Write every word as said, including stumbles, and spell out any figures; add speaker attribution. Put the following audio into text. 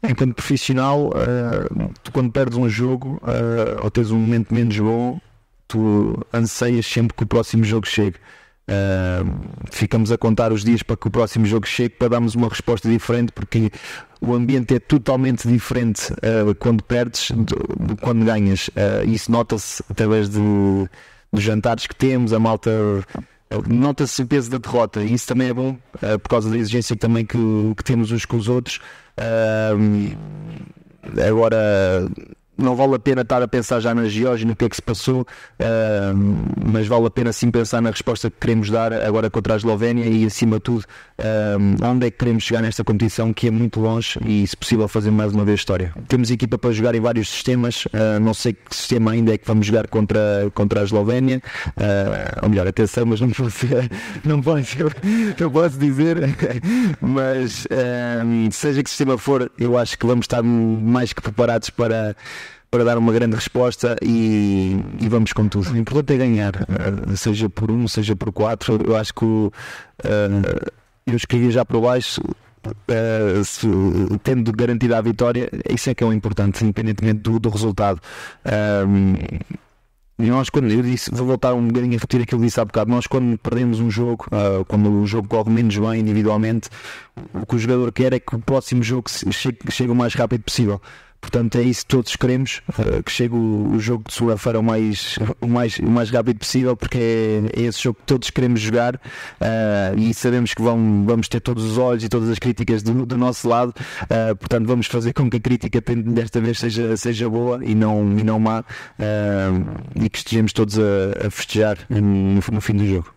Speaker 1: enquanto profissional, uh, tu quando perdes um jogo uh, ou tens um momento menos bom, tu anseias sempre que o próximo jogo chegue. Uh, ficamos a contar os dias para que o próximo jogo chegue, para darmos uma resposta diferente, porque o ambiente é totalmente diferente uh, quando perdes do, do quando ganhas. Uh, isso nota-se através de, dos jantares que temos, a malta nota-se o peso da derrota, e isso também é bom uh, por causa da exigência também que, que temos uns com os outros. Uh, agora não vale a pena estar a pensar já na Geórgia, no que é que se passou, uh, mas vale a pena sim pensar na resposta que queremos dar agora contra a Eslovénia e, acima de tudo, uh, onde é que queremos chegar nesta competição, que é muito longe, e, se possível, fazer mais uma vez história. Temos equipa para jogar em vários sistemas, uh, não sei que sistema ainda é que vamos jogar contra, contra a Eslovénia, uh, ou melhor, atenção, mas não posso, não posso, não posso dizer, mas uh, seja que sistema for, eu acho que vamos estar mais que preparados para para dar uma grande resposta, e, e vamos com tudo. O importante é ganhar, seja por um, seja por quatro. Eu acho que uh, eu escrevi já para baixo, uh, se, tendo garantida a vitória, isso é que é o importante, independentemente do, do resultado. Uh, E nós, quando eu disse, vou voltar um bocadinho a repetir aquilo que disse há bocado, nós quando perdemos um jogo, uh, quando o jogo corre menos bem individualmente, o que o jogador quer é que o próximo jogo chegue, chegue o mais rápido possível. Portanto, é isso que todos queremos, uh, que chegue o, o jogo de segunda-feira o mais, o, mais, o mais rápido possível, porque é, é esse jogo que todos queremos jogar, uh, e sabemos que vão, vamos ter todos os olhos e todas as críticas do, do nosso lado, uh, portanto vamos fazer com que a crítica desta vez seja, seja boa e não, e não má, uh, e que estejamos todos a, a festejar no, no fim do jogo.